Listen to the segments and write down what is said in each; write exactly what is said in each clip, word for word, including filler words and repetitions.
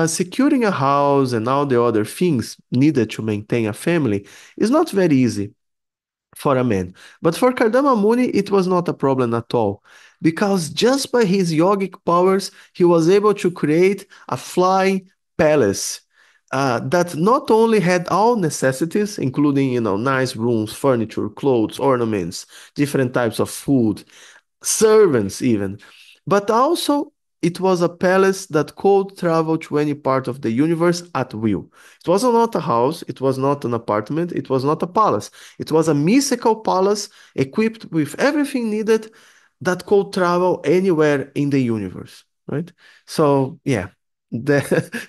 uh, securing a house and all the other things needed to maintain a family is not very easy for a man. But for Kardama Muni, it was not a problem at all, because just by his yogic powers, he was able to create a flying palace uh, that not only had all necessities, including, you know, nice rooms, furniture, clothes, ornaments, different types of food, servants even, but also it was a palace that could travel to any part of the universe at will. It was not a house, it was not an apartment, it was not a palace. It was a mystical palace equipped with everything needed that could travel anywhere in the universe, right? So, yeah. The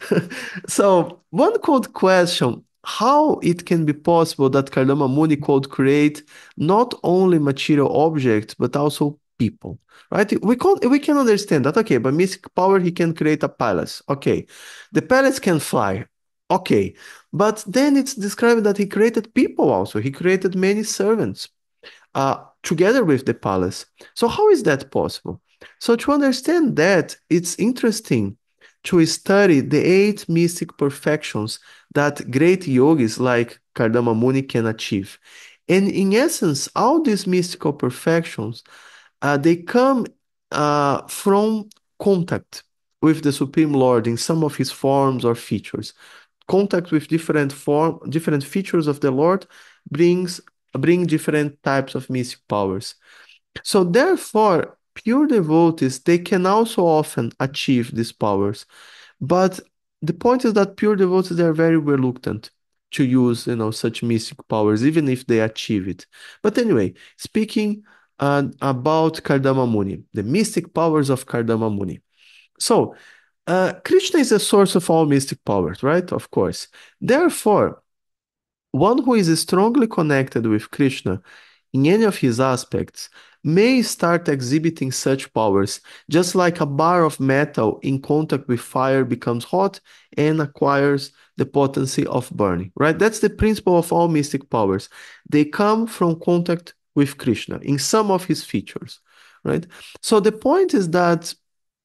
so one could question how it can be possible that Kardama Muni could create not only material objects but also people, right? We can we can understand that, okay, by mystic power he can create a palace. Okay, the palace can fly. Okay, but then it's described that he created people also. He created many servants uh, together with the palace. So how is that possible? So to understand that, it's interesting to study the eight mystic perfections that great yogis like Kardama Muni can achieve. And in essence, all these mystical perfections, uh, they come uh, from contact with the Supreme Lord in some of his forms or features. Contact with different form, different features of the Lord brings bring different types of mystic powers. So therefore, pure devotees, they can also often achieve these powers. But the point is that pure devotees, they are very reluctant to use, you know, such mystic powers, even if they achieve it. But anyway, speaking uh, about Kardama Muni, the mystic powers of Kardama Muni. So, uh, Krishna is the source of all mystic powers, right? Of course. Therefore, one who is strongly connected with Krishna in any of his aspects may start exhibiting such powers, just like a bar of metal in contact with fire becomes hot and acquires the potency of burning, right? That's the principle of all mystic powers. They come from contact with Krishna in some of his features, right? So the point is that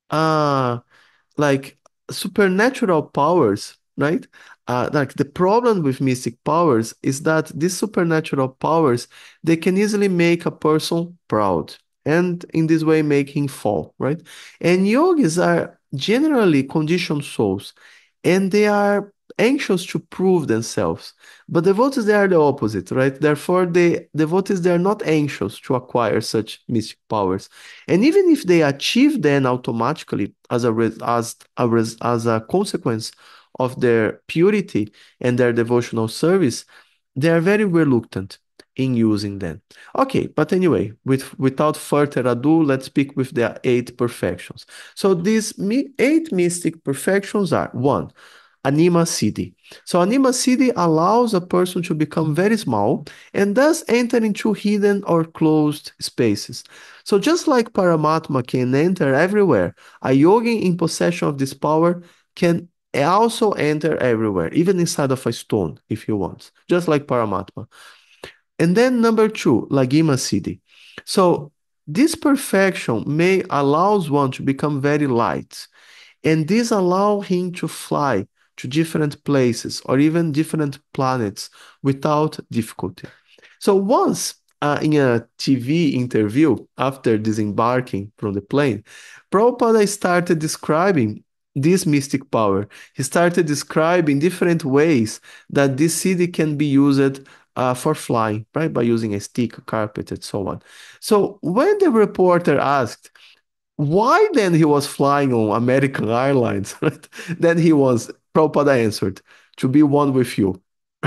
uh, like supernatural powers, right? Uh, like the problem with mystic powers is that these supernatural powers, they can easily make a person proud and in this way make him fall, right? And yogis are generally conditioned souls and they are anxious to prove themselves. But devotees, they are the opposite, right? Therefore, the devotees, they are not anxious to acquire such mystic powers. And even if they achieve them automatically as a res- as a res- as a consequence of their purity and their devotional service, they are very reluctant in using them. Okay, but anyway, with without further ado, let's speak with the eight perfections. So these mi- eight mystic perfections are: one, Aṇimā-siddhi. So Aṇimā-siddhi allows a person to become very small and thus enter into hidden or closed spaces. So just like Paramatma can enter everywhere, a yogi in possession of this power can also enter everywhere, even inside of a stone if he wants, just like Paramatma. And then number two, Laghimā-siddhi. So this perfection may allows one to become very light, and this allow him to fly to different places or even different planets without difficulty. So once uh, in a T V interview after disembarking from the plane, Prabhupada started describing this mystic power. He started describing different ways that this city can be used uh, for flying, right? By using a stick, a carpet, and so on. So when the reporter asked, why then he was flying on American Airlines, right? Then he was, Prabhupada answered, to be one with you.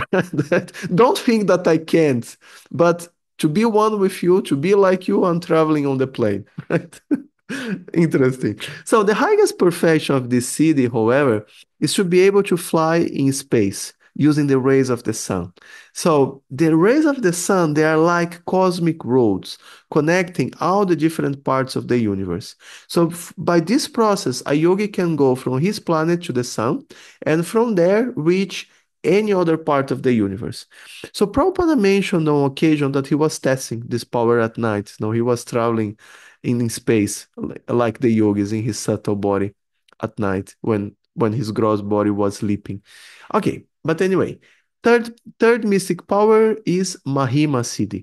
Don't think that I can't, but to be one with you, to be like you, I'm traveling on the plane, right? Interesting. So the highest perfection of this city, however, is to be able to fly in space using the rays of the sun. So the rays of the sun, they are like cosmic roads connecting all the different parts of the universe. So f- by this process, a yogi can go from his planet to the sun and from there reach any other part of the universe. So Prabhupada mentioned on occasion that he was testing this power at night. You know, he was traveling in space, like the yogis in his subtle body at night when when his gross body was sleeping. Okay, but anyway, third third mystic power is Mahimā-siddhi.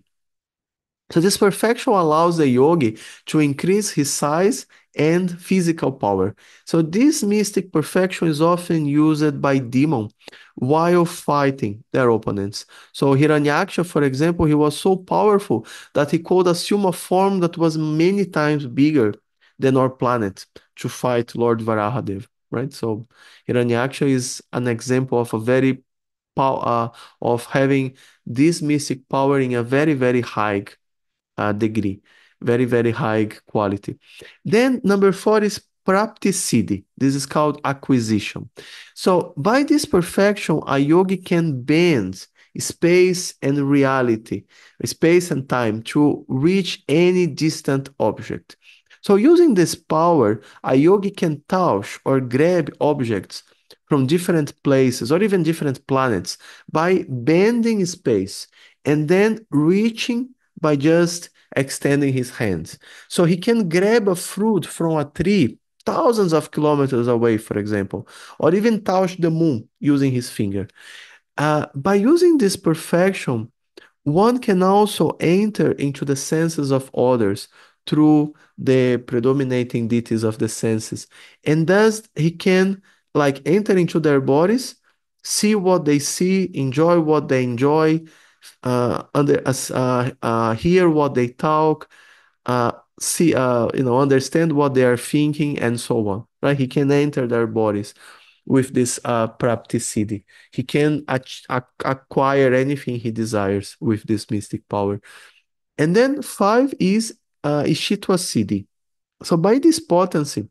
So this perfection allows the yogi to increase his size and physical power. So this mystic perfection is often used by demons while fighting their opponents. So Hiranyaksha, for example, he was so powerful that he could assume a form that was many times bigger than our planet to fight Lord Varahadev, right? So Hiranyaksha is an example of a very pow- uh, of having this mystic power in a very, very high uh, degree, very, very high quality. Then number four is Prāpti-siddhi. This is called acquisition. So by this perfection, a yogi can bend space and reality, space and time to reach any distant object. So using this power, a yogi can touch or grab objects from different places or even different planets by bending space and then reaching by just extending his hands. So he can grab a fruit from a tree thousands of kilometers away, for example, or even touch the moon using his finger. Uh, by using this perfection, one can also enter into the senses of others through the predominating deities of the senses. And thus he can like enter into their bodies, see what they see, enjoy what they enjoy, uh, under, uh, uh, hear what they talk, uh, see, uh, you know, understand what they are thinking, and so on. Right? He can enter their bodies with this uh, Prāpti-siddhi. He can ach- ac- acquire anything he desires with this mystic power. And then five is uh, Iśitva-siddhi. So by this potency,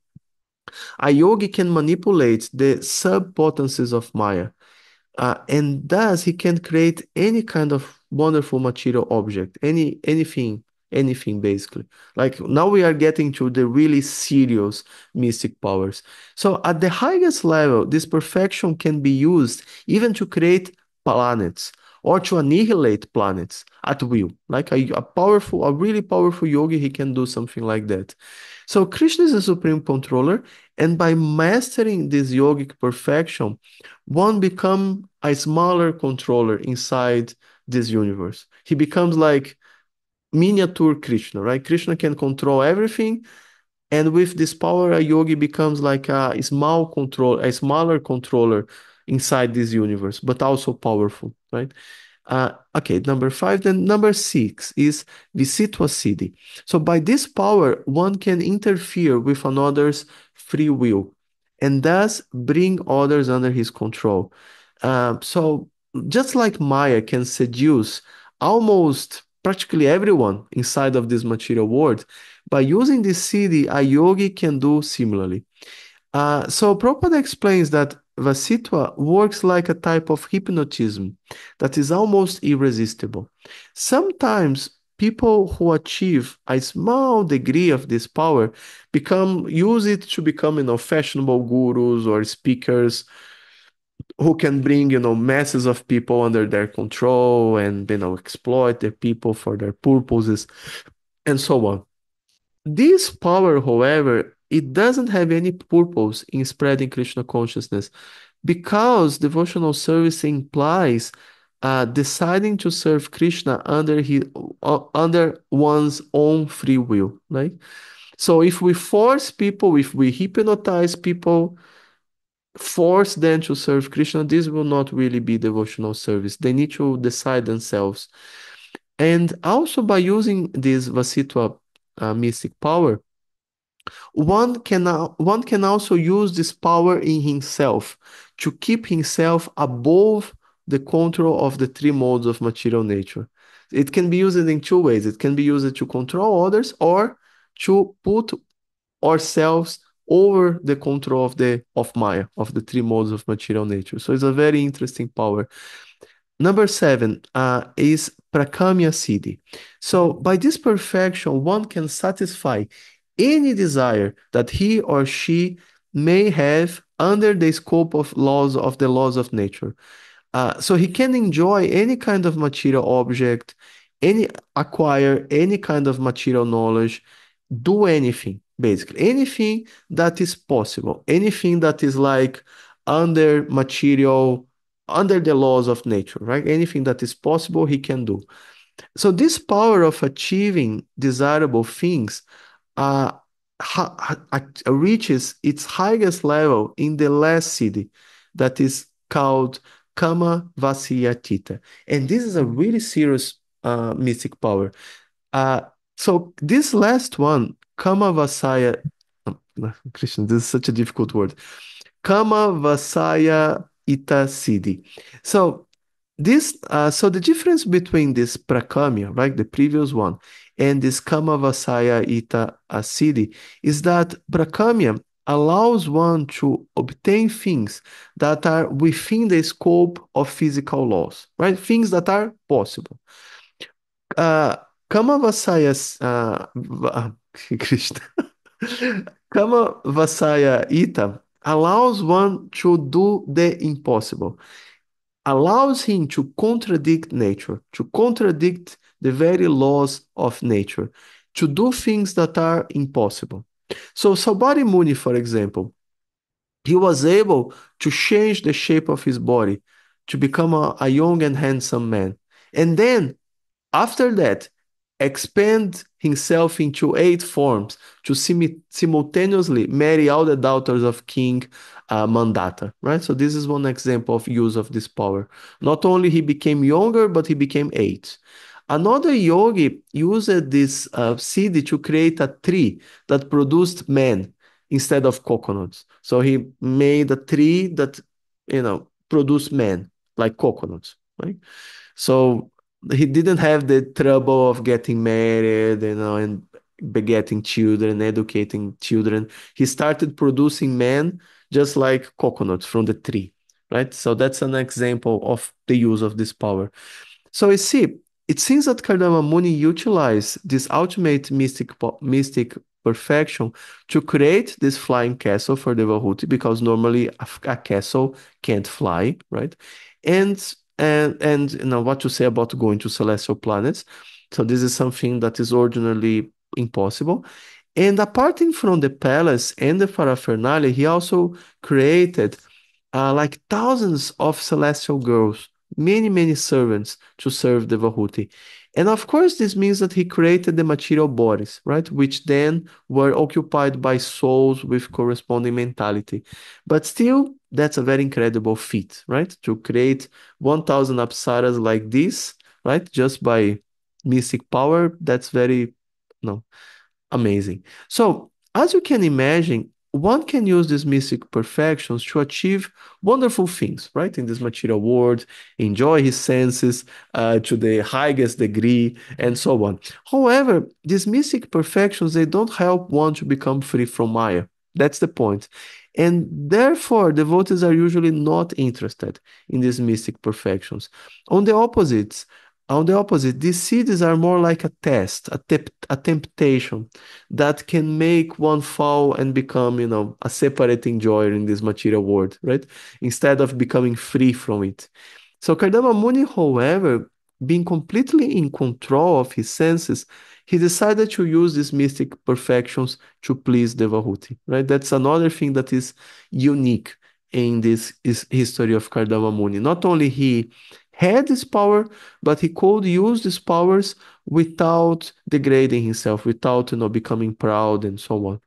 a yogi can manipulate the sub-potencies of māyā. Uh, and thus he can create any kind of wonderful material object, any anything, anything basically. Like now we are getting to the really serious mystic powers. So at the highest level, this perfection can be used even to create planets or to annihilate planets at will. Like a, a powerful, a really powerful yogi, he can do something like that. So Krishna is the supreme controller, and by mastering this yogic perfection, one become a smaller controller inside this universe. He becomes like miniature Krishna, right? Krishna can control everything, and with this power, a yogi becomes like a small control, a smaller controller inside this universe, but also powerful, right? Uh, okay, number five. Then number six is Vaśitva-siddhi. So by this power, one can interfere with another's free will and thus bring others under his control. Uh, so just like māyā can seduce almost practically everyone inside of this material world, by using this siddhi, a yogi can do similarly. Uh, so Prabhupada explains that Vaśitva works like a type of hypnotism that is almost irresistible. Sometimes people who achieve a small degree of this power become use it to become, you know, fashionable gurus or speakers who can bring, you know, masses of people under their control and, you know, exploit the people for their purposes and so on. This power, however, it doesn't have any purpose in spreading Krishna consciousness because devotional service implies uh, deciding to serve Krishna under his, uh, under one's own free will, right? So if we force people, if we hypnotize people, force them to serve Krishna, this will not really be devotional service. They need to decide themselves. And also by using this Vaśitva uh, mystic power, one can, one can also use this power in himself to keep himself above the control of the three modes of material nature. It can be used in two ways. It can be used to control others or to put ourselves over the control of the of māyā, of the three modes of material nature. So it's a very interesting power. Number seven uh, is Prākamya-siddhi. So by this perfection, one can satisfy any desire that he or she may have under the scope of laws of the laws of nature. Uh, so he can enjoy any kind of material object, any acquire any kind of material knowledge, do anything, basically. Anything that is possible, anything that is like under material, under the laws of nature, right? Anything that is possible, he can do. So this power of achieving desirable things uh, ha- ha- reaches its highest level in the last siddhi, that is called Kama Vasiyatita. And this is a really serious uh, mystic power. Uh, so this last one, Kama Vasaya, Christian, this is such a difficult word. Kama Vasaya Ita Siddhi. So this, uh, so the difference between this prakamya, right, the previous one, and this Kama Vasaya Ita Siddhi is that prakamya allows one to obtain things that are within the scope of physical laws, right? Things that are possible. Uh, Kama Vasaya, uh, va- Krishna. Kama Vasaya Ita allows one to do the impossible, allows him to contradict nature, to contradict the very laws of nature, to do things that are impossible. So Saubhari Muni, for example, he was able to change the shape of his body to become a, a young and handsome man. And then after that, expand himself into eight forms to sim- simultaneously marry all the daughters of King uh, Mandata, right? So this is one example of use of this power. Not only he became younger, but he became eight. Another yogi used this uh, siddhi to create a tree that produced men instead of coconuts. So he made a tree that, you know, produced men like coconuts, right? So he didn't have the trouble of getting married, you know, and begetting children, educating children. He started producing men just like coconuts from the tree, right? So that's an example of the use of this power. So you see, it seems that Kardama Muni utilized this ultimate mystic po- mystic perfection to create this flying castle for Devahuti, because normally a, a castle can't fly, right? And and and you know what to say about going to celestial planets. So this is something that is ordinarily impossible. And aparting from the palace and the paraphernalia, he also created uh, like thousands of celestial girls, many, many servants to serve the Vahuti. And of course, this means that he created the material bodies, right? Which then were occupied by souls with corresponding mentality. But still, that's a very incredible feat, right? To create one thousand apsaras like this, right? Just by mystic power, that's very, no, amazing. So, as you can imagine, one can use these mystic perfections to achieve wonderful things, right? In this material world, enjoy his senses uh, to the highest degree, and so on. However, these mystic perfections, they don't help one to become free from māyā. That's the point. And therefore, devotees are usually not interested in these mystic perfections. On the opposite, on the opposite, these siddhis are more like a test, a, tep- a temptation that can make one fall and become, you know, a separate enjoyer in this material world, right? Instead of becoming free from it. So Kardama Muni, however, being completely in control of his senses, he decided to use these mystic perfections to please Devahuti, right? That's another thing that is unique in this is history of Kardama Muni. Not only he had this power, but he could use these powers without degrading himself, without, you know, becoming proud and so on.